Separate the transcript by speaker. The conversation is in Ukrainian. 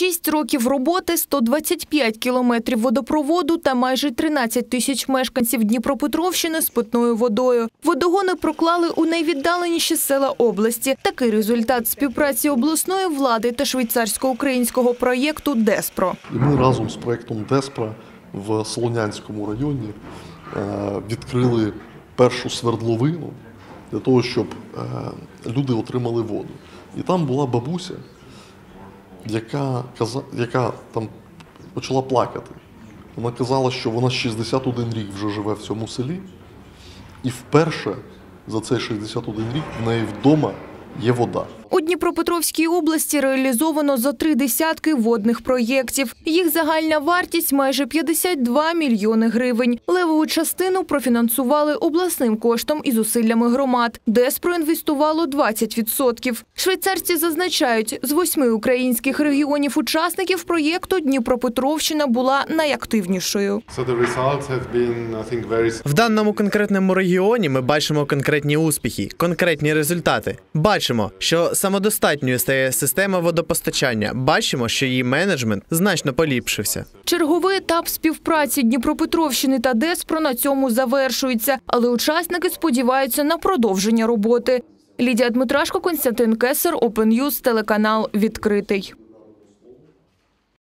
Speaker 1: 6 років роботи, 125 кілометрів водопроводу та майже 13 тисяч мешканців Дніпропетровщини з питною водою. Водогони проклали у найвіддаленіші села області. Такий результат співпраці обласної влади та швейцарсько-українського проєкту «Деспро».
Speaker 2: І ми разом з проєктом «Деспро» в Солонянському районі відкрили першу свердловину для того, щоб люди отримали воду. І там була бабуся, яка там почала плакати. Вона казала, що вона 61 рік вже живе в цьому селі, і вперше за цей 61 рік в неї вдома є вода.
Speaker 1: У Дніпропетровській області реалізовано зо 3 десятки водних проєктів. Їх загальна вартість – майже 52 мільйони гривень. Левову частину профінансували обласним коштом і зусиллями громад. ДЕС проінвестувало 20%. Швейцарці зазначають, з 8 українських регіонів-учасників проєкту Дніпропетровщина була найактивнішою.
Speaker 3: В даному конкретному регіоні ми бачимо конкретні успіхи, конкретні результати. Бачимо, що самодостатньою стає система водопостачання. Бачимо, що її менеджмент значно поліпшився.
Speaker 1: Черговий етап співпраці Дніпропетровщини та Деспро на цьому завершується, але учасники сподіваються на продовження роботи. Лідія Дмитрашко, Костянтин Кесар, Open News, телеканал «Відкритий».